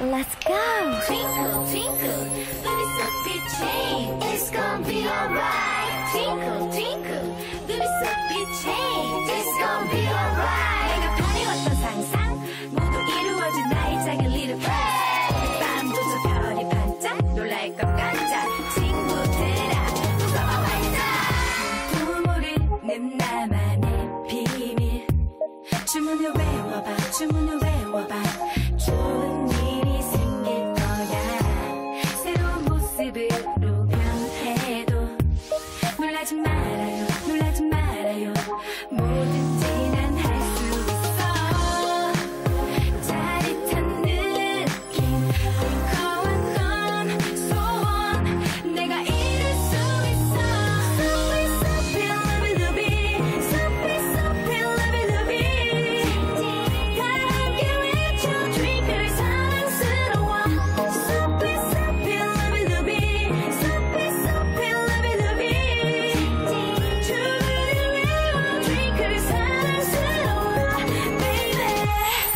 Let's go. Twinkle, twinkle, little soapy chain. It's gonna be alright. Twinkle, twinkle, little soapy chain. It's gonna be alright. 내가 바래왔던 상상 모두 이루어진 나의 작은 little pride. 밤도 저 별이 반짝 놀랄 것 같아. 친구들아 웃어봐 활짝. 또 모르는 나만의 비밀. 주문을 외워봐, 주문을 외워봐. 좋은 일이 생길 거야. 새로운 모습으로 변해도 놀라지 말아요, 놀라지 말아요. 뭐든지 난 할 수 있어. 짜릿한 느낌, 콩콩한 소원 내가 이룰 수 있어. Soapy, soapy, lovey, lovey. Soapy, soapy, lovey, lovey. 다 함께 외쳐 twinkle 사랑스러워. Soapy, soapy, lovey, lovey. Soapy, soapy, lovey, lovey. 주문을 외워 twinkle 사랑스러워 baby.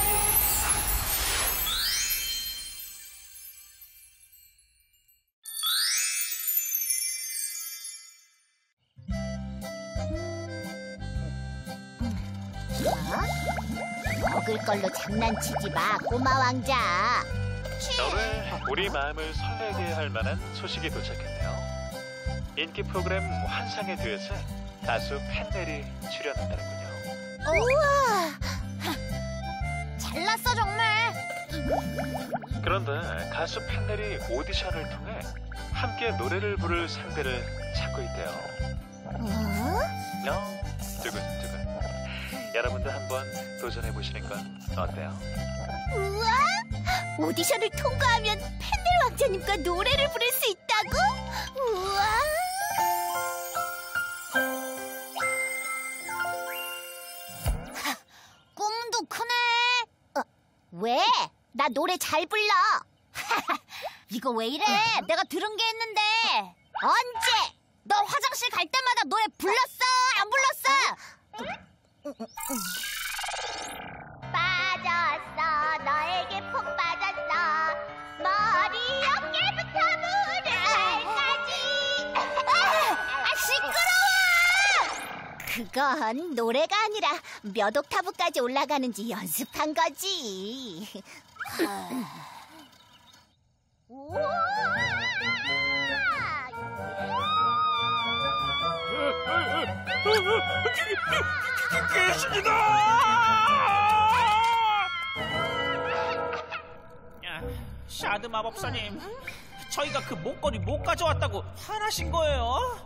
먹을 걸로 장난치지 마, 꼬마 왕자. 오늘 우리 마음을 설레게 할 만한 소식이 도착했네요. 인기 프로그램 환상의 듀엣에 가수 팬넬이 출연한다는군요. 우와, 잘났어 정말. 그런데 가수 팬넬이 오디션을 통해 함께 노래를 부를 상대를 찾고 있대요. 두근두근. 여러분도 한번 도전해보시는 건 어때요? 우와, 오디션을 통과하면 팬넬 왕자님과 노래를 부를 수 있다고? 우와. 꿈도 크네. 왜? 나 노래 잘 불러. 이거 왜 이래? 내가 들은 게 있는데. 언제? 너 화장실 갈 때마다 노래 불렀어? 안 불렀어? 빠졌어, 너에게 푹 빠졌어. 머리 어깨부터 무릎까지. 시끄러워! 그건 노래가 아니라 몇 옥타브까지 올라가는지 연습한 거지. 샤드 마법사님, 저희가 그 목걸이 못 가져왔다고 화나신 거예요?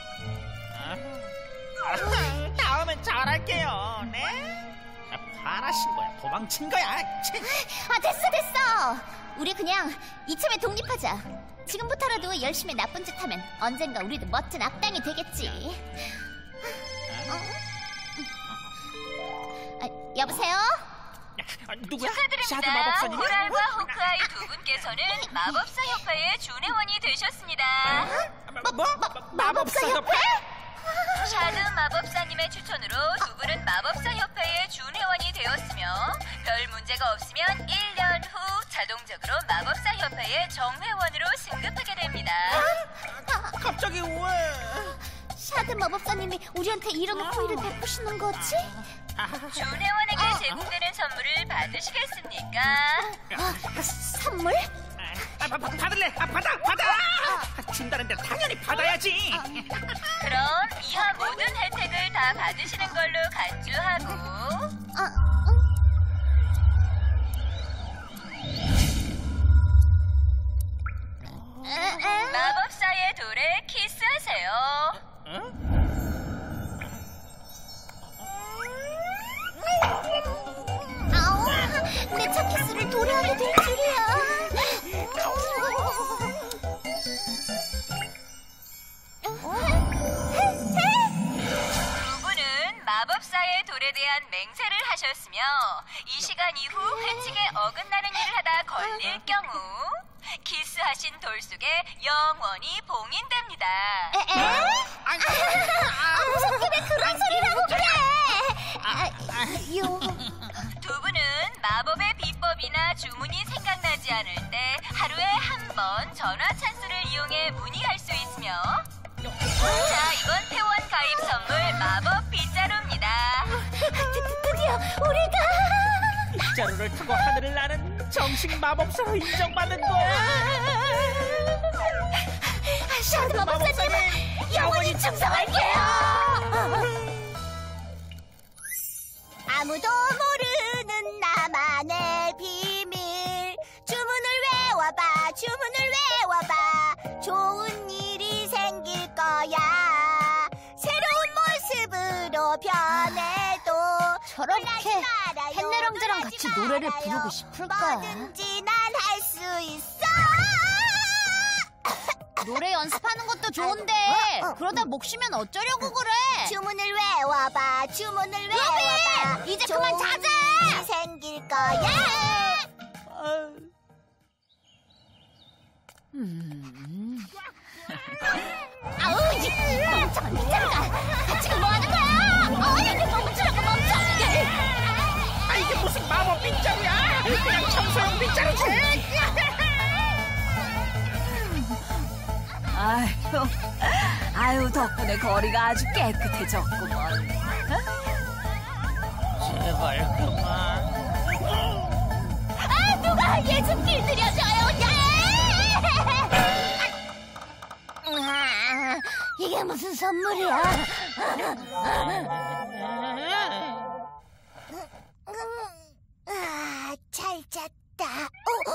다음엔 잘할게요. 네? 화나신 거야? 도망친 거야? 됐어. 우리 그냥 이참에 독립하자. 지금부터라도 열심히 나쁜 짓 하면 언젠가 우리도 멋진 악당이 되겠지. 여보세요? 누구야? 샤드 축하드립니다. 마법사님? 호랄과 호크아이 두 분께서는 마법사 협회의 준회원이 되셨습니다. 마법사 협회? 샤드 마법사님의 추천으로 두 분은 마법사 협회의 준회원이 되었으며 별 문제가 없으면 1년 후 자동적으로 마법사 협회의 정회원으로 승급하게 됩니다. 갑자기 왜? 샤드 마법사님이 우리한테 이런 호의를 베푸시는 거지? 준회원에게 제공되는 선물을 받으시겠습니까? 선물? 받을래? 받아! 준다는데 당연히 받아야지. 그럼 이하 모든 혜택을 다 받으시는 걸로 간주하고 마법사의 돌에 키스하세요. 내 첫 키스를 도래하게 될 줄이야. 두 분은 마법사의 돌에 대한 맹세를 하셨으며 이 시간 이후 회칙에 어긋나는 일을 하다 걸릴 경우 키스하신 돌 속에 영원히 봉인됩니다. 무슨 집에 그런 소리라고 그래? 두 분은 마법의 비법이 수업이나 주문이 생각나지 않을 때 하루에 한 번 전화 찬스를 이용해 문의할 수 있으며 자, 이번 회원 가입 선물 마법 빗자루입니다. 드디어 우리가 빗자루를 타고 하늘을 나는 정식 마법사로 인정받은 거야. 샤드 마법사님 영원히 충성할게요. 아무도 모르는 나만의 비밀. 주문을 외워봐, 주문을 외워봐. 좋은 일이 생길 거야. 새로운 모습으로 변해도 저렇게 헨네랑즈랑 같이 노래를 부르고 싶을까? 뭐든지 난 할 수 있어. 노래 연습하는 것도 좋은데 그러다 목 쉬면 어쩌려고 그래? 주문을 외워봐, 주문을 외워봐. 이제 그만 자자. 일이 생길 거야. 아우, 이 멍청한 빗자루가 지금 뭐 하는 거야? 이게 멈추라고 멈춰. 아, 이게 무슨 마법 빗자루야? 그냥 청소용 빗자루지. 아유, 덕분에 거리가 아주 깨끗해졌구먼. 제발 그만. 누가 얘 좀 길들여줘요. 이게 무슨 선물이야? 잘 잤다.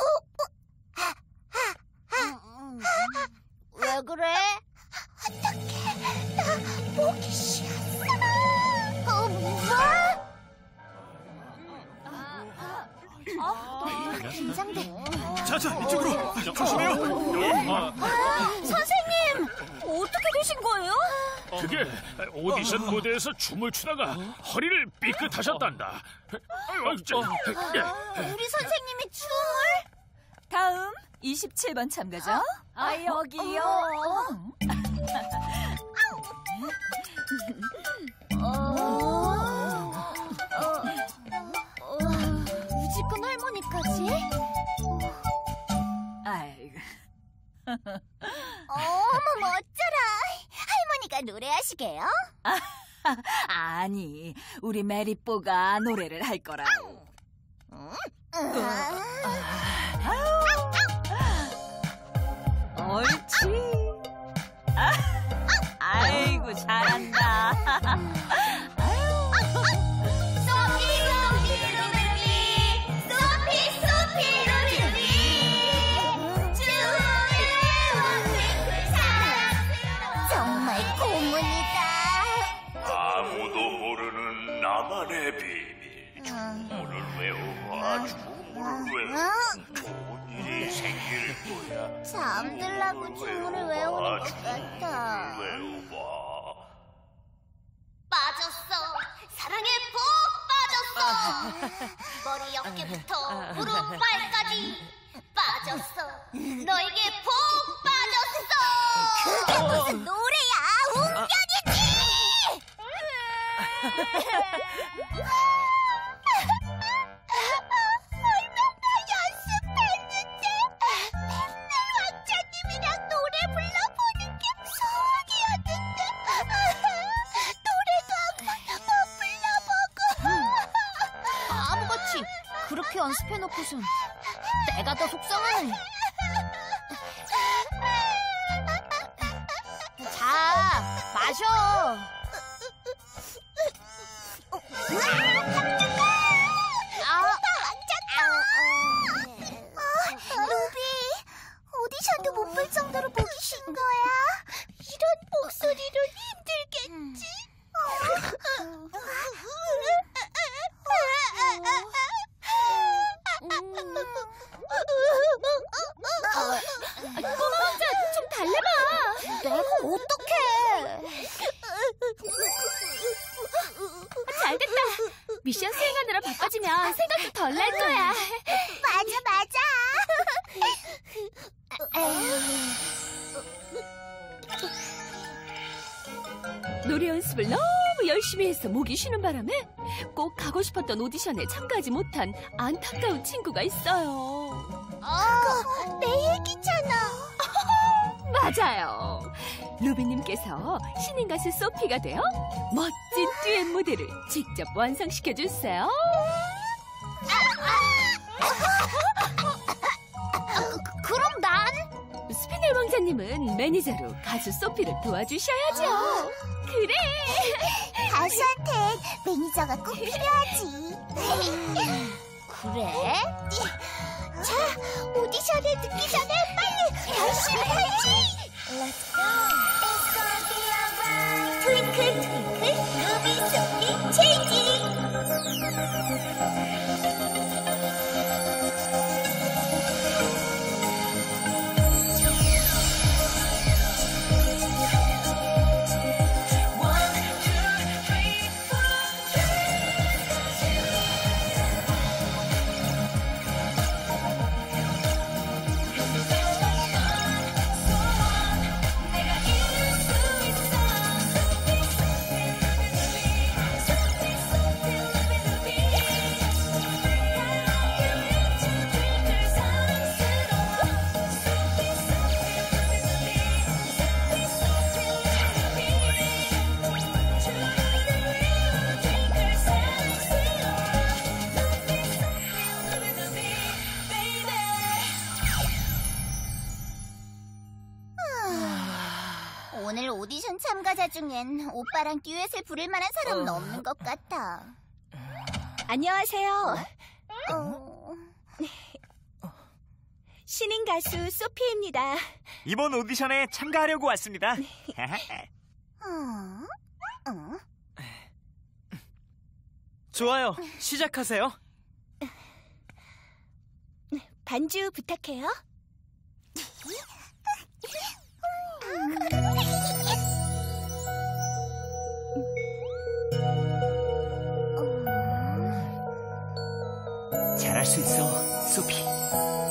왜 그래? 어떡해, 나 목이 쉬었어. 뭐? 긴장돼. 자자, 이쪽으로. 조심해요. 선생님, 어떻게 되신 거예요? 그게 오디션 무대에서 춤을 추다가 허리를 삐끗하셨단다. 우리 선생님이 춤을? 다음 27번 참가자. 여기요. 우지꾼 할머니까지? 아이고. 어머, 어쩌라. 할머니가 노래하시게요? 아니, 우리 메리뽀가 노래를 할 거라고. 옳지. 아이고, 잘한다. 정말 고문이다. 아무도 모르는 나만의 비밀. 주문을 외워봐, 주문을 외워. 좋은 일이 생길 거야. 잠들라고 주문을 외우는 것 같아. 외워봐. 빠졌어. 사랑에 푹 빠졌어. 머리 어깨부터 무릎 발까지 빠졌어. 너에게 푹 빠졌어. 그게 무슨 노래야? 웅변이지. 얼마나 연습했는데 맨날 왕자님이랑 노래 불러보는 게 소원이었는데 노래도 못 불러보고. 바보같이 그렇게 연습해놓고선 내가 더 속상하네. 자, 마셔. 루비, 오디션도 못 볼 정도로 보기 쉰 거야? 이런 목소리로 힘들겠지? 꼬마왕자, 좀 달래봐. 내가 어떡해. 잘됐다. 미션 수행하느라 바빠지면 생각도 덜 날 거야. 맞아. 노래 연습을 너무 너무 열심히 해서 목이 쉬는 바람에 꼭 가고 싶었던 오디션에 참가하지 못한 안타까운 친구가 있어요. 내 얘기잖아. 맞아요. 루비님께서 신인 가수 소피가 되어 멋진 듀엣 무대를 직접 완성시켜주세요. 그럼 난? 스피넬 왕자님은 매니저로 가수 소피를 도와주셔야죠. 그래. 가수한텐 매니저가 꼭 필요하지. 그래? 자, 오디션을 듣기 전에 빨리 열심히 해야지. Let's go. 트윙클 트윙클 루비 소피 체인지. 오늘 오디션 참가자 중엔 오빠랑 듀엣을 부를 만한 사람은 없는 것 같아. 안녕하세요. 신인 가수 소피입니다. 이번 오디션에 참가하려고 왔습니다. 좋아요. 시작하세요. 반주 부탁해요. 잘할 수 있어, 소피.